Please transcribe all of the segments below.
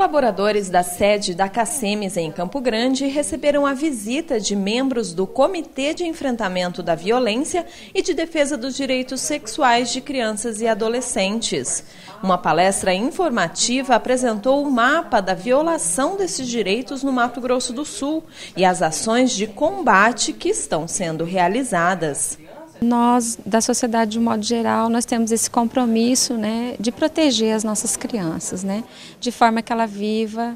Colaboradores da sede da CACEMES em Campo Grande receberam a visita de membros do Comitê de Enfrentamento da Violência e de Defesa dos Direitos Sexuais de Crianças e Adolescentes. Uma palestra informativa apresentou o mapa da violação desses direitos no Mato Grosso do Sul e as ações de combate que estão sendo realizadas. Nós, da sociedade de um modo geral, nós temos esse compromisso, de proteger as nossas crianças, de forma que ela viva,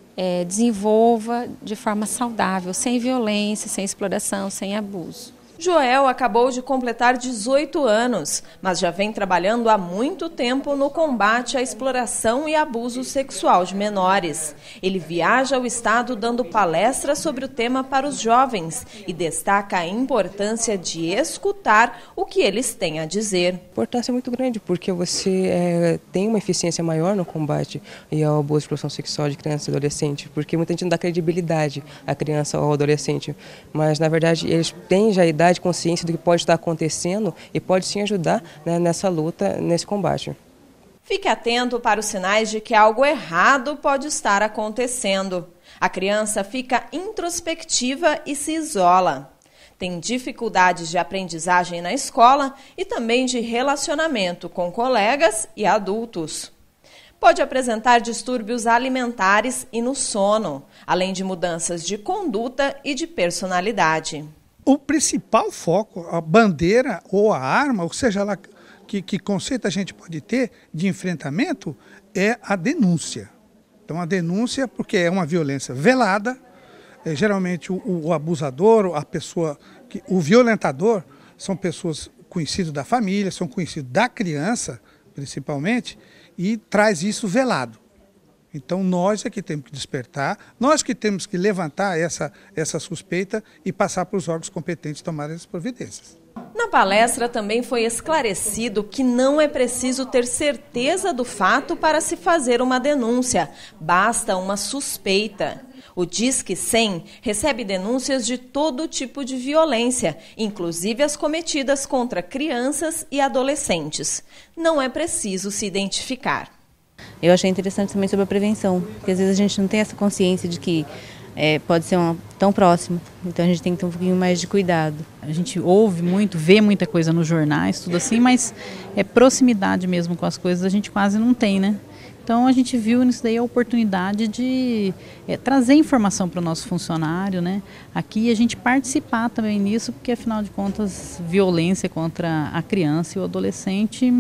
desenvolva de forma saudável, sem violência, sem exploração, sem abuso. Joel acabou de completar 18 anos, mas já vem trabalhando há muito tempo no combate à exploração e abuso sexual de menores. Ele viaja ao estado dando palestras sobre o tema para os jovens e destaca a importância de escutar o que eles têm a dizer. A importância é muito grande porque você tem uma eficiência maior no combate ao abuso e exploração sexual de criança e adolescente, porque muita gente não dá credibilidade à criança ou ao adolescente, mas na verdade eles têm já a idade, consciência do que pode estar acontecendo e pode sim ajudar nessa luta, nesse combate. Fique atento para os sinais de que algo errado pode estar acontecendo. A criança fica introspectiva e se isola. Tem dificuldades de aprendizagem na escola e também de relacionamento com colegas e adultos. Pode apresentar distúrbios alimentares e no sono, além de mudanças de conduta e de personalidade. O principal foco, a bandeira ou a arma, ou seja lá que conceito a gente pode ter de enfrentamento, é a denúncia. Então a denúncia, porque é uma violência velada, geralmente o abusador, a pessoa, o violentador, são pessoas conhecidas da família, são conhecidos da criança, principalmente, e traz isso velado. Então nós é que temos que despertar, nós que temos que levantar essa suspeita e passar para os órgãos competentes tomarem as providências. Na palestra também foi esclarecido que não é preciso ter certeza do fato para se fazer uma denúncia, basta uma suspeita. O Disque 100 recebe denúncias de todo tipo de violência, inclusive as cometidas contra crianças e adolescentes. Não é preciso se identificar. Eu achei interessante também sobre a prevenção, porque às vezes a gente não tem essa consciência de que pode ser tão próximo, então a gente tem que ter um pouquinho mais de cuidado. A gente ouve muito, vê muita coisa nos jornais, tudo assim, mas proximidade mesmo com as coisas a gente quase não tem, né? Então a gente viu nisso daí a oportunidade de trazer informação para o nosso funcionário, né? Aqui a gente participar também nisso, porque afinal de contas violência contra a criança e o adolescente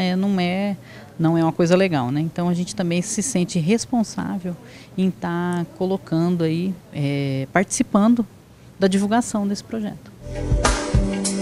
não é uma coisa legal, né? Então a gente também se sente responsável em estar colocando aí, participando da divulgação desse projeto.